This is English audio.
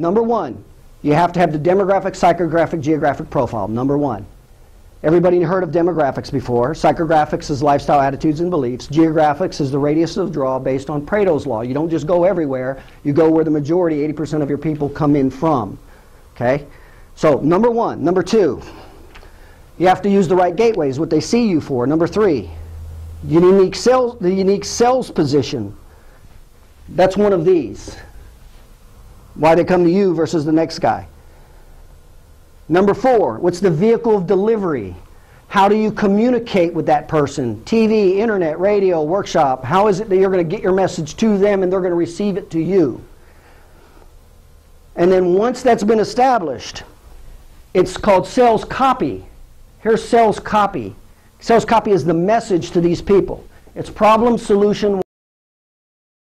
Number one, you have to have the demographic, psychographic, geographic profile. Number one. Everybody heard of demographics before. Psychographics is lifestyle, attitudes, and beliefs. Geographics is the radius of draw based on Pareto's law. You don't just go everywhere. You go where the majority, 80% of your people, come in from. Okay? So, number one. Number two, you have to use the right gateways, what they see you for. Number three, the unique sales position. That's one of these. Why they come to you versus the next guy. Number four, what's the vehicle of delivery? How do you communicate with that person? TV, internet, radio, workshop. How is it that you're going to get your message to them and they're going to receive it to you? And then once that's been established, it's called sales copy. Here's sales copy. Sales copy is the message to these people. It's problem, solution,